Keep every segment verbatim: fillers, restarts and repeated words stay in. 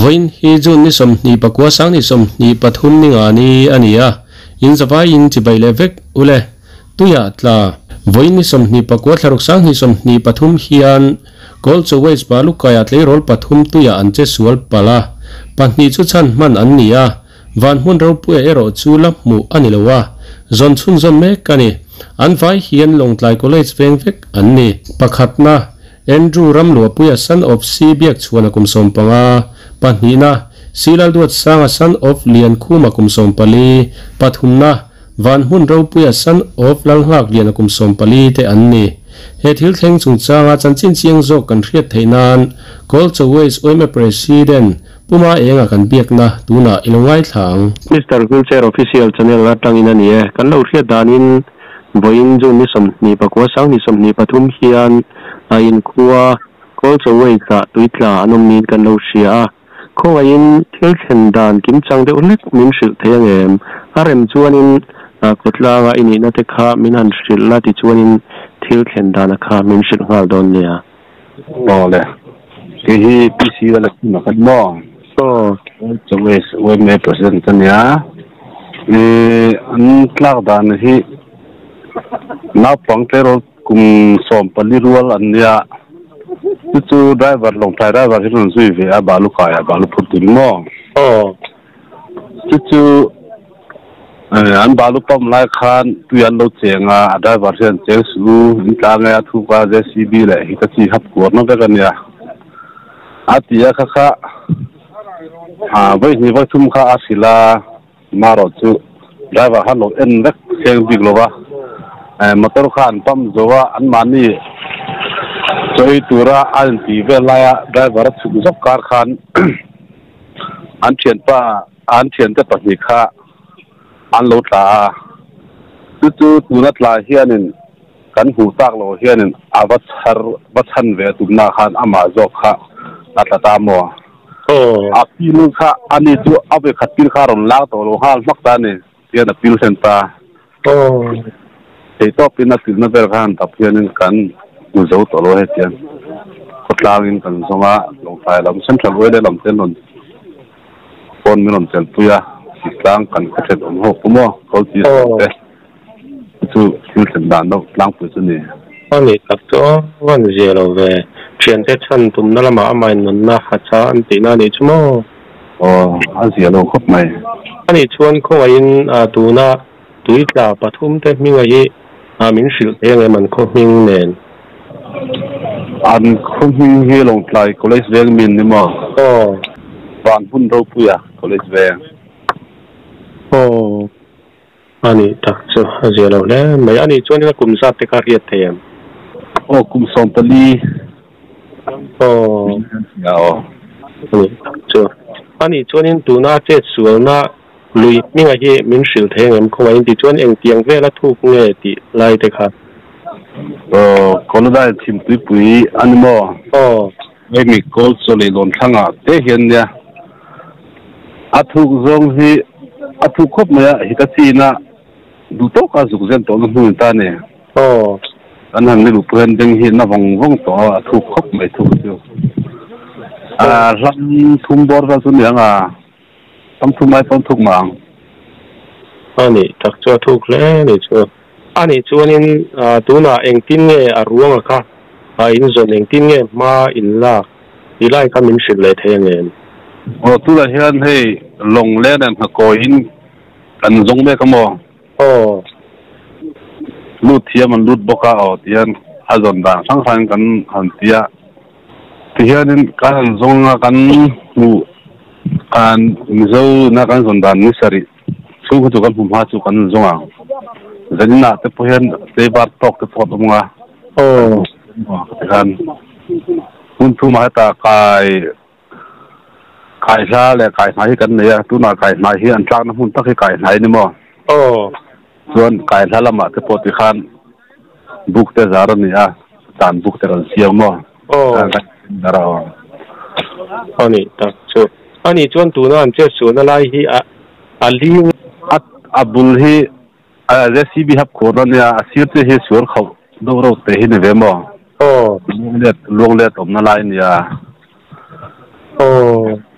voin hi jun ni som ni pakwa sang ni som ni pathum ni nga ni ania in zawai in chi bai levek ule tuya tla voin ni som ni pakwa tharuk sang ni som ni pathum hian kol chawais balu kaya tlei rol pathum tuya an che sual pala pahni chu chan man an nia van hun ro pu ero chu la mu ani lowa zon chun zon me kani an vai hian long tlai college veng vek an ni pakhatna Andrew Ramlua puya son of Sibiak chuana kumsom panga panhina Silal duat sanga son of Lian Kuma kumsom pali pathumna Van Hun Rau puya son of Langhak Lian kumsom pali te anni he thil thleng chung changa chanchin chiang zo kan hriat theinan Kol Chawais oime president puma enga kan biakna tuna ilongai thang Mister Wheelchair official channel latang ina ni kan lo hriat danin boin ju ni som ni pakwa sang ni som ni pathum hian ain khuwa Kol Chawai ka tuitla anom nin kan lo sia ko ain thil chen dan kim chang de ulek min sil theyangem arem chuanin kotla nga ini na te kha min han sil la ti chuanin thil chen dan kha min sil ngal don nia no le ke hi pc la na kan mo so Chawai we me president nia e an tlak dan hi na pangtero kum som pali rual ania chu driver long thai driver hin sui ve a balu kaya balu phutin mo oh chu an balu pam lai khan tuyan lo chenga driver hian cheng su ta nga thu ka je cb le hi ka chi hap ko no be kania atia kha kha ha vai ni vai thum kha asila maro chu driver han lo en lek seng big lo wa motor khan pam zowa an mani choi tura an ti velaya driver chu zok kar khan an thian pa an thian te pahni kha an lo ta chu chu tuna tla hianin kan hu tak lo hianin avat har bathan ve tumna khan ama zok kha ata ta mo oh apil kha ani chu abe khatil kha ron la to lo hal mak ta ni tian apil center oh ei to pina tilna ber khan tapianin kan muzo to lo hetian kotlangin kan zonga long thai lam central wele lam tenon pon minon tel puya islang kan khathet om ho pumo kolti te chu tilsen dan no lang pu chu ni ani tak to wan zero ve thian te chan tum na lama amai non na khacha an ti na ni chumo oh azia lo khop mai ani chuan ko in tuna tuitla pathum te mingai a min sil enge man kho hing nen an khom hing he long tlai college veng min ni mo oh van hun ro puya college veng oh ani tak chu azelo le mai ani chuan ka kumsa te ka riat them oh kum som pali oh ya oh ani chu ani chuanin tuna che sualna lui minga hi min sil thengem ko in ti chuan eng tiang vela thuk nge ti lai te kha oh konoda thim pui pui animo oh me mi kol sole lon thanga te hian ya athuk zong hi athuk khop me hi ka china du to ka zuk zen to nu ta ne oh anan ni lu pen ding hi na wang wang to athuk khop me thu chu a lam thum bor ra chu ni anga tam thu mai pon thuk mang ani tak chu thuk le ni chu ani chuanin tuna engtin nge a ruanga kha a in zon engtin nge ma in la ilai ka min sil le thengen o tu la hian hei long le nan ha ko in kan zong me ka mo oh lut thiam an lut boka o tian azon da sang sang kan han tia tianin kan zonga kan mu kan mizo na kan zon dan ni sari chu chu kan hum ha chu kan zonga zanina te pohen te bar tok te pot munga oh kan un thu ma ta kai kai sa le kai mai kan ne ya tu na kai mai hi an tlang na hun ta kai nai ni mo oh chuan kai thala ma te pot khan buk te zar ni a tan buk te ran siam mo oh dara ani tak chu ani chuan tu na an che su na lai hi a ali at abul hi a recipe hab ko na ya asir te hi sur khaw do ro te hi ne ve mo oh le long le tom na lai ni ya oh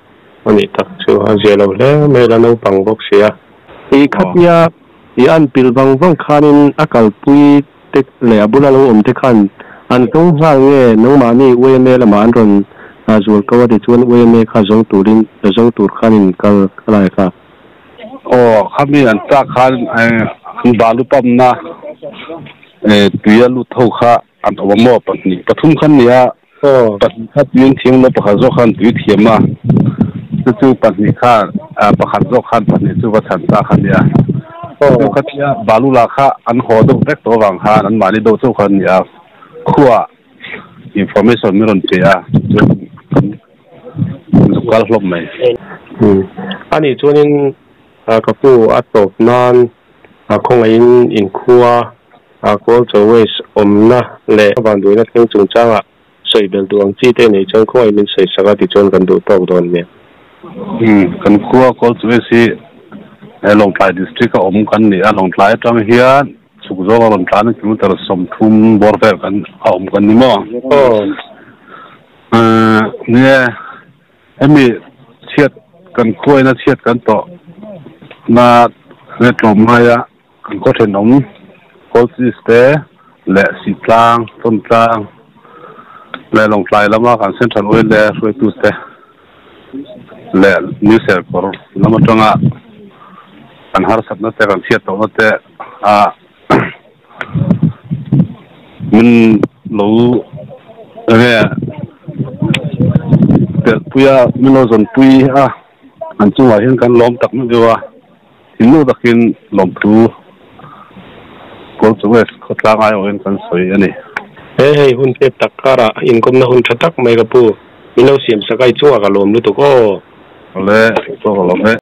อันนี้ตักชัวเจเราแล้วไม่ละน้องปังบอกเสียอีขัดยาอีอันปิลบังฟังขานินอากาศปุยเต็กเลยบุญละน้องอมเทขันอันต้องสร้างเงี้ยน้องมานี่เวเมละมาอันรอนอาจจะก็ว่าที่ชวนเวเมข้าจงตูรินจงตูรขานินก็อะไรครับโอ้ข้ามีอันจากขันไอ้บาลุปั๊มนะเอ่อตัวยัลุท่าข้าอันตัวมั่วปัจจุบันปฐุมขันเนี่ยปัจจุบันยืนเทียงแล้วประคับโจขันตัวเทียมมาจู่ๆปัจจุบันข้าอ่าประคับโจขันปัจจุบันจู่ว่าฉันจากขันเนี่ยโอ้ขันเนี่ยบาลุราคาอันหัวตัวเล็กตัวบางข้าอันมาดิโดโจขันเนี่ยขั้วอินโฟเมชันไม่รอนเจียลูกค้าลบไหมอืมอันนี้ช่วงนี้อ่าก็ผู้อัดตบนานอ่าคงอินอินคัวอ่าก็จะเวสอมนะเละบางดูนักเรียนจุงจ้างอ่ะใส่เบลดวงจีเตนี่จังคงอินใส่สักที่จนกันดูตอกโดนเนี่ยอืมกันคัวก็จะเวสิไอ้ลงปลายดิสตริกก็อมกันเนี่ยลงปลายจังเฮียสุขโจก็ลงปลายนี่คือแต่ละสมทุมบอร์เฟอร์กันอมกันนี่มั้งโอ้เออเนี่ยไอ้มีเชียดกันคัวนะเชียดกันต่อมาเวทลมมาอ่ะกันก็เห็นน้องโคสิสเตและสีกลางต้นกลางและลงปลายแล้วมากันเซ็นทรัลเวลและรวยตุสเตและนิวเซอร์กอร์แล้วมาตรงอ่ะกันหาสัตว์นั่นแต่กันเชียดตัวนั่นแต่อ่ามันรู้เนี่ยแต่ปุยอ่ะมันรู้จนปุยอ่ะอันจังหวะเห็นกันล้มตักนั่นเดียวว่าหินนู้ตะกินลมพลูก็จะเวสก็ตั้งไอ้วันกันสวยอันนี้เฮ้ยหุ่นเจ็บตักการะอินก็น่าหุ่นชัดตักไม่กับปูมีเราเสียมสกายชั่วกับลมรู้ตัวก็เลยตัวก็ลมเลย